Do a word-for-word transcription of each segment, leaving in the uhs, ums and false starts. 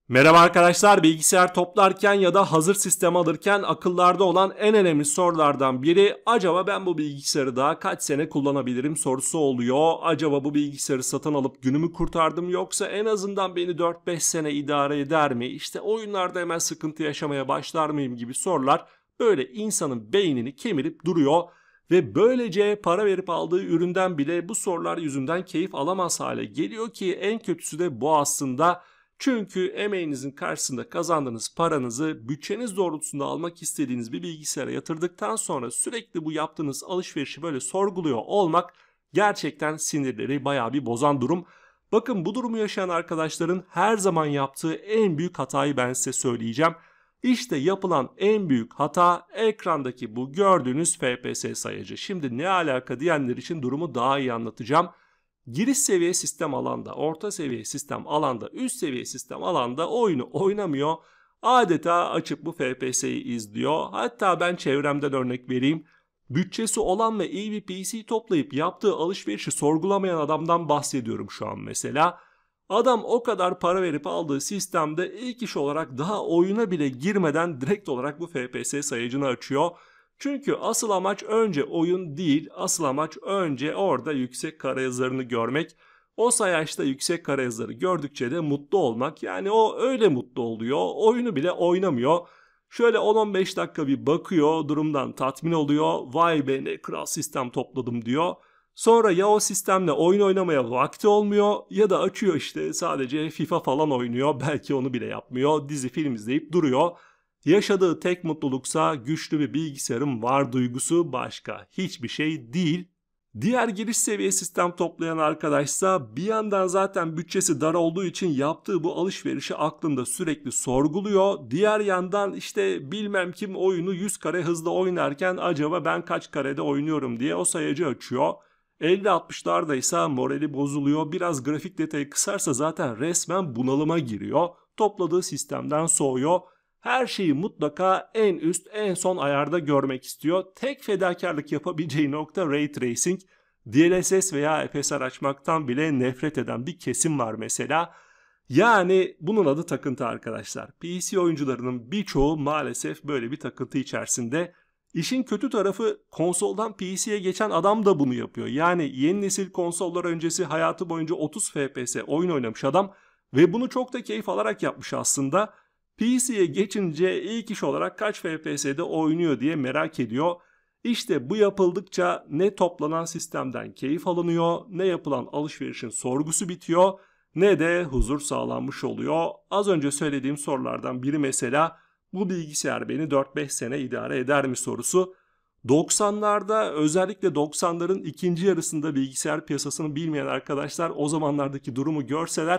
Merhaba arkadaşlar, bilgisayar toplarken ya da hazır sistem alırken akıllarda olan en önemli sorulardan biri acaba ben bu bilgisayarı daha kaç sene kullanabilirim sorusu oluyor. Acaba bu bilgisayarı satın alıp günümü kurtardım yoksa en azından beni dört beş sene idare eder mi? İşte oyunlarda hemen sıkıntı yaşamaya başlar mıyım gibi sorular böyle insanın beynini kemirip duruyor. Ve böylece para verip aldığı üründen bile bu sorular yüzünden keyif alamaz hale geliyor ki en kötüsü de bu aslında. Çünkü emeğinizin karşısında kazandığınız paranızı bütçeniz doğrultusunda almak istediğiniz bir bilgisayara yatırdıktan sonra sürekli bu yaptığınız alışverişi böyle sorguluyor olmak gerçekten sinirleri bayağı bir bozan durum. Bakın, bu durumu yaşayan arkadaşların her zaman yaptığı en büyük hatayı ben size söyleyeceğim. İşte yapılan en büyük hata ekrandaki bu gördüğünüz F P S sayacı. Şimdi ne alaka diyenler için durumu daha iyi anlatacağım. Giriş seviye sistem alanda, orta seviye sistem alanda, üst seviye sistem alanda oyunu oynamıyor. Adeta açıp bu F P S'yi izliyor. Hatta ben çevremden örnek vereyim. Bütçesi olan ve iyi bir P C toplayıp yaptığı alışverişi sorgulamayan adamdan bahsediyorum şu an mesela. Adam o kadar para verip aldığı sistemde ilk iş olarak daha oyuna bile girmeden direkt olarak bu F P S sayacını açıyor. Çünkü asıl amaç önce oyun değil, asıl amaç önce orada yüksek kare yazılarını görmek. O sayaçta yüksek kare yazıları gördükçe de mutlu olmak. Yani o öyle mutlu oluyor, oyunu bile oynamıyor. Şöyle on on beş dakika bir bakıyor, durumdan tatmin oluyor. Vay be, ne kral sistem topladım diyor. Sonra ya o sistemle oyun oynamaya vakti olmuyor ya da açıyor işte sadece FIFA falan oynuyor. Belki onu bile yapmıyor, dizi film izleyip duruyor. Yaşadığı tek mutluluksa güçlü bir bilgisayarım var duygusu, başka hiçbir şey değil. Diğer giriş seviye sistem toplayan arkadaşsa bir yandan zaten bütçesi dar olduğu için yaptığı bu alışverişi aklında sürekli sorguluyor. Diğer yandan işte bilmem kim oyunu yüz kare hızla oynarken acaba ben kaç karede oynuyorum diye o sayacı açıyor. elli altmışlarda ise morali bozuluyor. Biraz grafik detayı kısarsa zaten resmen bunalıma giriyor. Topladığı sistemden soğuyor. Her şeyi mutlaka en üst, en son ayarda görmek istiyor. Tek fedakarlık yapabileceği nokta Ray Tracing. D L S S veya F S R açmaktan bile nefret eden bir kesim var mesela. Yani bunun adı takıntı arkadaşlar. P C oyuncularının birçoğu maalesef böyle bir takıntı içerisinde. İşin kötü tarafı, konsoldan P C'ye geçen adam da bunu yapıyor. Yani yeni nesil konsollar öncesi hayatı boyunca otuz F P S oyun oynamış adam ve bunu çok da keyif alarak yapmış aslında. P C'ye geçince ilk iş olarak kaç F P S'de oynuyor diye merak ediyor. İşte bu yapıldıkça ne toplanan sistemden keyif alınıyor, ne yapılan alışverişin sorgusu bitiyor, ne de huzur sağlanmış oluyor. Az önce söylediğim sorulardan biri mesela bu bilgisayar beni dört beş sene idare eder mi sorusu. doksanlarda, özellikle doksanların ikinci yarısında bilgisayar piyasasını bilmeyen arkadaşlar o zamanlardaki durumu görseler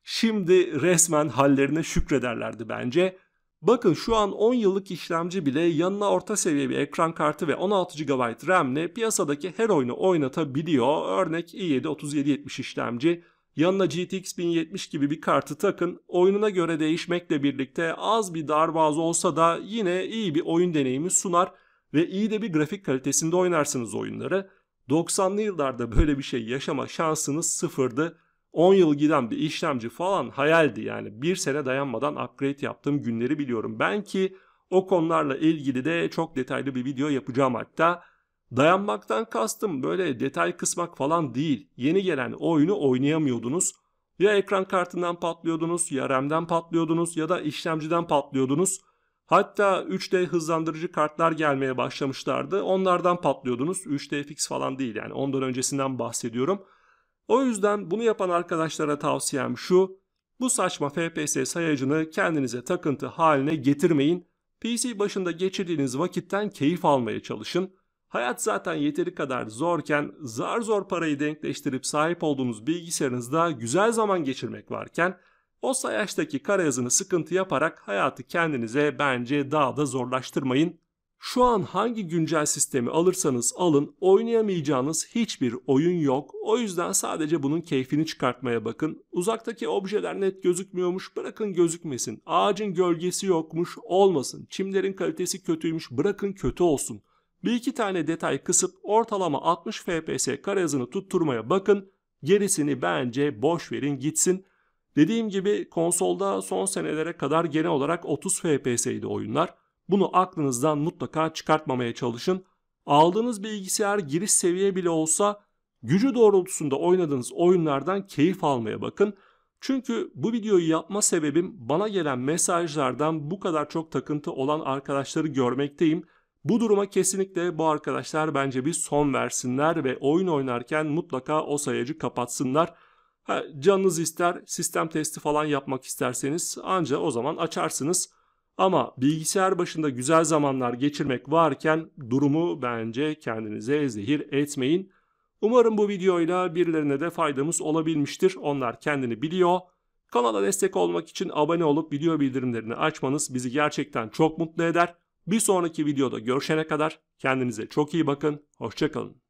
şimdi resmen hallerine şükrederlerdi bence. Bakın, şu an on yıllık işlemci bile yanına orta seviye bir ekran kartı ve on altı gigabayt RAM'le piyasadaki her oyunu oynatabiliyor. Örnek i yedi otuz yedi yetmiş işlemci. Yanına G T X bin yetmiş gibi bir kartı takın. Oyununa göre değişmekle birlikte az bir darboğaz olsa da yine iyi bir oyun deneyimi sunar ve iyi de bir grafik kalitesinde oynarsınız oyunları. doksanlı yıllarda böyle bir şey yaşama şansınız sıfırdı. on yıl giden bir işlemci falan hayaldi yani. Bir sene dayanmadan upgrade yaptığım günleri biliyorum. Ben ki o konularla ilgili de çok detaylı bir video yapacağım hatta. Dayanmaktan kastım böyle detay kısmak falan değil. Yeni gelen oyunu oynayamıyordunuz. Ya ekran kartından patlıyordunuz, ya RAM'den patlıyordunuz ya da işlemciden patlıyordunuz. Hatta üç D hızlandırıcı kartlar gelmeye başlamışlardı. Onlardan patlıyordunuz. üç D F X falan değil yani, ondan öncesinden bahsediyorum. O yüzden bunu yapan arkadaşlara tavsiyem şu: bu saçma F P S sayacını kendinize takıntı haline getirmeyin. P C başında geçirdiğiniz vakitten keyif almaya çalışın. Hayat zaten yeteri kadar zorken, zar zor parayı denkleştirip sahip olduğunuz bilgisayarınızda güzel zaman geçirmek varken o sayaçtaki kare yazını sıkıntı yaparak hayatı kendinize bence daha da zorlaştırmayın. Şu an hangi güncel sistemi alırsanız alın, oynayamayacağınız hiçbir oyun yok. O yüzden sadece bunun keyfini çıkartmaya bakın. Uzaktaki objeler net gözükmüyormuş, bırakın gözükmesin. Ağacın gölgesi yokmuş, olmasın. Çimlerin kalitesi kötüymüş, bırakın kötü olsun. Bir iki tane detay kısıp ortalama altmış F P S kare hızını tutturmaya bakın. Gerisini bence boş verin gitsin. Dediğim gibi konsolda son senelere kadar genel olarak otuz F P S'ydi oyunlar. Bunu aklınızdan mutlaka çıkartmamaya çalışın. Aldığınız bilgisayar giriş seviye bile olsa gücü doğrultusunda oynadığınız oyunlardan keyif almaya bakın. Çünkü bu videoyu yapma sebebim bana gelen mesajlardan bu kadar çok takıntı olan arkadaşları görmekteyim. Bu duruma kesinlikle bu arkadaşlar bence bir son versinler ve oyun oynarken mutlaka o sayacı kapatsınlar. Ha, canınız ister sistem testi falan yapmak isterseniz anca o zaman açarsınız. Ama bilgisayar başında güzel zamanlar geçirmek varken durumu bence kendinize zehir etmeyin. Umarım bu videoyla birilerine de faydamız olabilmiştir. Onlar kendini biliyor. Kanala destek olmak için abone olup video bildirimlerini açmanız bizi gerçekten çok mutlu eder. Bir sonraki videoda görüşene kadar kendinize çok iyi bakın. Hoşça kalın.